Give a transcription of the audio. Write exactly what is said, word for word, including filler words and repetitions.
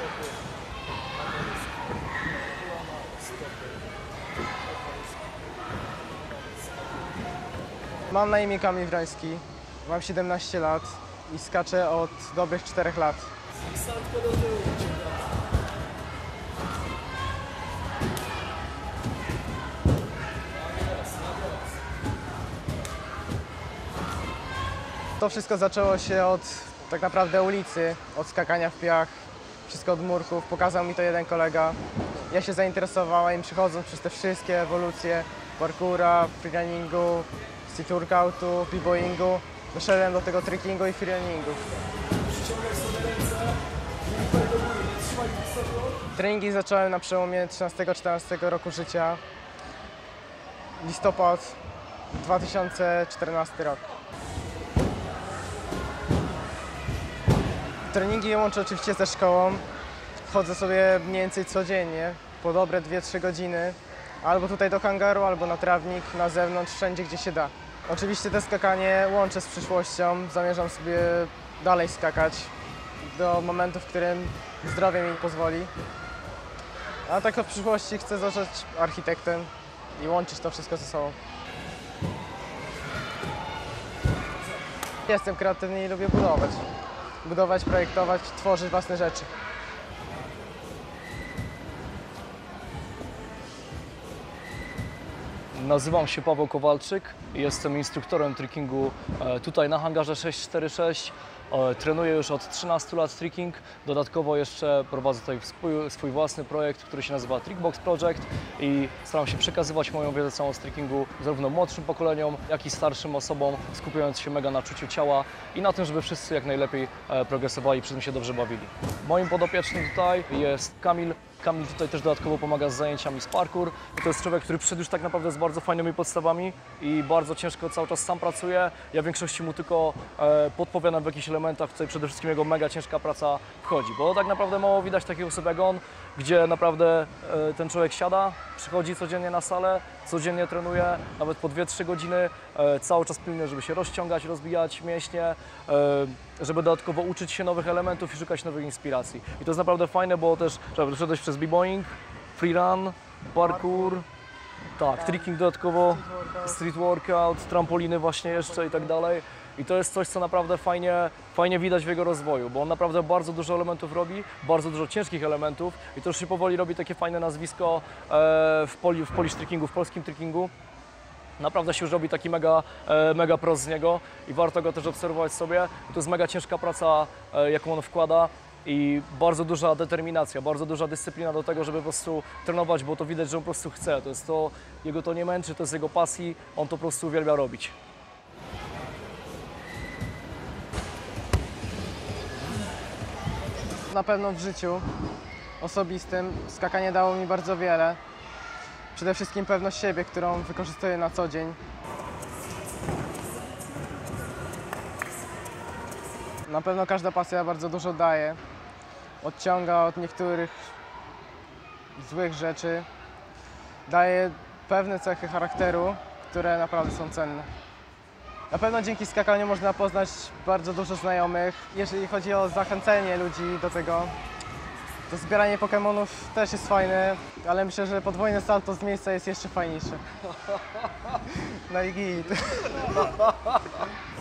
Mam na imię Kamil Wroński, mam siedemnaście lat i skaczę od dobrych czterech lat. To wszystko zaczęło się od tak naprawdę ulicy, od skakania w piach, wszystko od murków. Pokazał mi to jeden kolega. Ja się zainteresowałem, przychodząc przez te wszystkie ewolucje parkoura, freerunningu, street workoutu, b-boyingu, doszedłem do tego trickingu i freerunningu. Treningi zacząłem na przełomie trzynastego czternastego roku życia. Listopad dwa tysiące czternasty rok. Treningi łączę oczywiście ze szkołą. Chodzę sobie mniej więcej codziennie, po dobre dwie trzy godziny. Albo tutaj do hangaru, albo na trawnik, na zewnątrz, wszędzie gdzie się da. Oczywiście to skakanie łączę z przyszłością. Zamierzam sobie dalej skakać do momentu, w którym zdrowie mi pozwoli. A tak to w przyszłości chcę zostać architektem i łączyć to wszystko ze sobą. Jestem kreatywny i lubię budować. Budować, projektować, tworzyć własne rzeczy. Nazywam się Paweł Kowalczyk i jestem instruktorem trickingu tutaj na hangarze sześć cztery sześć. Trenuję już od trzynastu lat tricking. Dodatkowo jeszcze prowadzę tutaj swój, swój własny projekt, który się nazywa Trickbox Project i staram się przekazywać moją wiedzę całą z trickingu zarówno młodszym pokoleniom, jak i starszym osobom, skupiając się mega na czuciu ciała i na tym, żeby wszyscy jak najlepiej progresowali, przy tym się dobrze bawili. Moim podopiecznym tutaj jest Kamil. Kamil tutaj też dodatkowo pomaga z zajęciami z parkour. To jest człowiek, który przyszedł już tak naprawdę z bardzo fajnymi podstawami i bardzo ciężko cały czas sam pracuje. Ja w większości mu tylko e, podpowiadam w jakichś elementach, tutaj przede wszystkim jego mega ciężka praca wchodzi, bo tak naprawdę mało widać takich osób jak on, gdzie naprawdę e, ten człowiek siada, przychodzi codziennie na salę, codziennie trenuje, nawet po dwie trzy godziny, e, cały czas pilnuje, żeby się rozciągać, rozwijać mięśnie, e, żeby dodatkowo uczyć się nowych elementów i szukać nowych inspiracji. I to jest naprawdę fajne, bo też trzeba przejść przez b-boying, freerun, parkour, tak, tricking dodatkowo, street workout, trampoliny właśnie jeszcze i tak dalej. I to jest coś, co naprawdę fajnie, fajnie widać w jego rozwoju, bo on naprawdę bardzo dużo elementów robi, bardzo dużo ciężkich elementów i to już się powoli robi takie fajne nazwisko w, poli, w polish trickingu, w polskim trickingu. Naprawdę się już robi taki mega, mega pro z niego i warto go też obserwować sobie. To jest mega ciężka praca, jaką on wkłada i bardzo duża determinacja, bardzo duża dyscyplina do tego, żeby po prostu trenować, bo to widać, że on po prostu chce. To jest to, jego to nie męczy, to jest jego pasji, on to po prostu uwielbia robić. Na pewno w życiu osobistym skakanie dało mi bardzo wiele. Przede wszystkim pewność siebie, którą wykorzystuję na co dzień. Na pewno każda pasja bardzo dużo daje. Odciąga od niektórych złych rzeczy. Daje pewne cechy charakteru, które naprawdę są cenne. Na pewno dzięki skakaniu można poznać bardzo dużo znajomych. Jeżeli chodzi o zachęcenie ludzi do tego, to zbieranie Pokemonów też jest fajne, ale myślę, że podwójne salto z miejsca jest jeszcze fajniejsze. No i git.